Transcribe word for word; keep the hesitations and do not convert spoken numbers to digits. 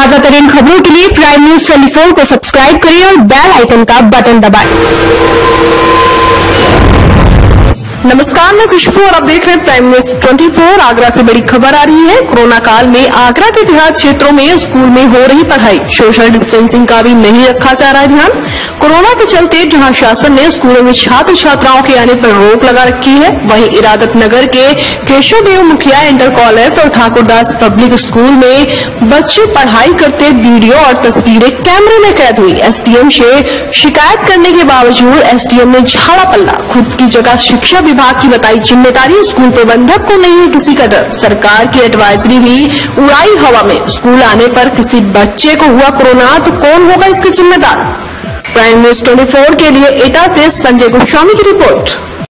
ताजा तरीन खबरों के लिए प्राइम न्यूज चौबीस को सब्सक्राइब करें और बेल आइकन का बटन दबाएं। नमस्कार, मैं खुशबू और आप देख रहे हैं प्राइम न्यूज चौबीस। आगरा से बड़ी खबर आ रही है। कोरोना काल में आगरा के देहात क्षेत्रों में स्कूल में हो रही पढ़ाई, सोशल डिस्टेंसिंग का भी नहीं रखा जा रहा है ध्यान। कोरोना के चलते जहां शासन ने स्कूलों में छात्र छात्राओं के आने पर रोक लगा रखी है, वहीं इरादत नगर के केशवदेव मुखिया इंटर कॉलेज और ठाकुरदास पब्लिक स्कूल में बच्चे पढ़ाई करते वीडियो और तस्वीरें कैमरे में कैद हुई। एसडीएम से शिकायत करने के बावजूद एसडीएम ने झाड़ा पल्ला, खुद की जगह शिक्षा विभाग की बताई जिम्मेदारी स्कूल प्रबंधक को नहीं है किसी कदर। सरकार की एडवाइजरी भी उड़ाई हवा में। स्कूल आने पर किसी बच्चे को हुआ कोरोना तो कौन होगा इसके जिम्मेदार। प्राइम न्यूज चौबीस के लिए एटा से संजय गोस्वामी की रिपोर्ट।